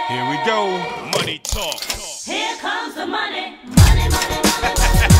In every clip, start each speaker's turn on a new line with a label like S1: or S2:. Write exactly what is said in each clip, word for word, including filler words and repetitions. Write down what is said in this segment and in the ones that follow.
S1: Here we go.
S2: Money talk.
S3: Here comes the money. Money, money, money.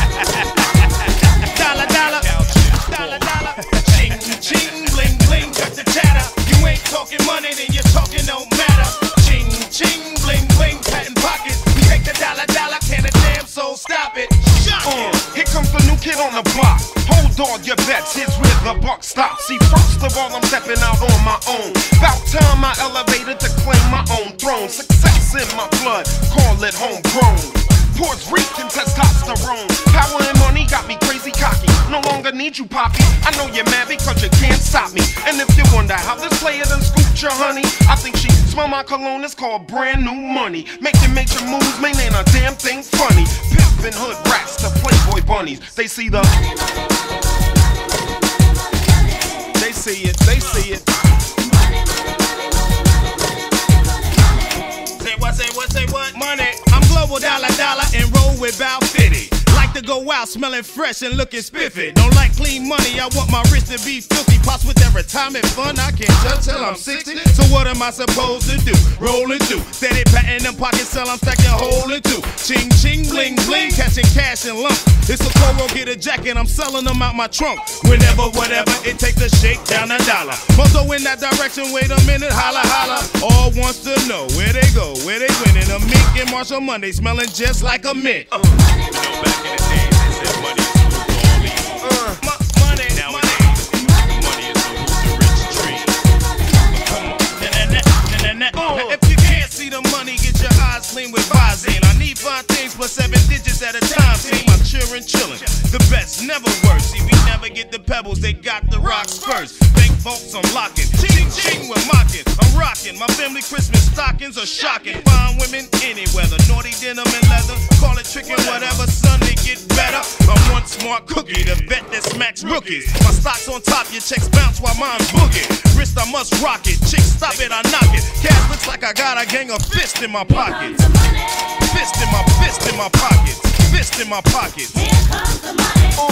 S2: Dollar, dollar. Dollar, dollar. Ching, ching, bling, bling, cut the chatter. You ain't talking money, then you're talking no matter. Ching, ching, bling, bling, patent pockets. We take the dollar, dollar, can a damn soul stop it?
S1: Uh, here comes the new kid on the block. Hold all your bets, here's where the buck stops. See, first of all, I'm stepping out on my own. About time I elevated to claim my own throne. Success in my blood, call it homegrown. Puerto Rican testosterone. Power and money got me crazy cocky. No longer need you, poppy. I know you're mad because you can't stop me. And if you wonder how this player done scooped your honey, I think she smell my cologne, it's called brand new money. Making major moves, man, ain't a damn thing funny. Pimpin' hood rats to Playboy bunnies. They see the
S3: Money, money, money, money, money, money, money.
S1: They see it, they see it.
S3: Money, money, money, money, money, money, money, money.
S2: Say what, say what, say what? Money. I'm global dollar, dollar, and roll with Bow fifty. Like to go out smelling fresh and looking spiffy. Don't like clean money, I want my wrist to be filthy. Pops with that retirement fund, I can't touch till I'm sixty. So what am I supposed to do? Rollin' through, steady patting them pockets till I'm stacking holding two. Ching, ching, bling, bling, catching cash in lump. It's a Coro, get a jacket, I'm selling them out my trunk. Whenever, whatever, it takes to shake down a dollar. Mozo in that direction, wait a minute, holla, holla. All wants to know where they go, where they winning. A Mink and Marshall Monday, smelling just like a mint. Uh.
S3: Money,
S2: You know, back in the days, they said money is the root of all evil. Uh, mo- money, nowadays, money is the root of rich tree. Come on, na na na na na. Now, if you can't see the money, get your eyes clean with Visine. I need five things plus seven digits at a time. See my children chillin', the best, never worse. See, we never get the pebbles, they got the rocks first. Bank vaults, I'm locking. Ching ching, we're mocking. I'm rocking. My family Christmas stockings are shocking. Fine women any weather, naughty denim and leather. Call it trickin', whatever, son, they get better. I'm one smart cookie, the vet that smacks rookies. My stock's on top, your checks bounce while mine's boogie. Wrist, I must rock it. Chicks, stop it, I knock it. Cash looks like I got a gang of fists in my pockets.
S3: the money.
S2: Fist in my fist in my pockets. Fist in my pockets.
S3: Here comes the money.
S1: Uh,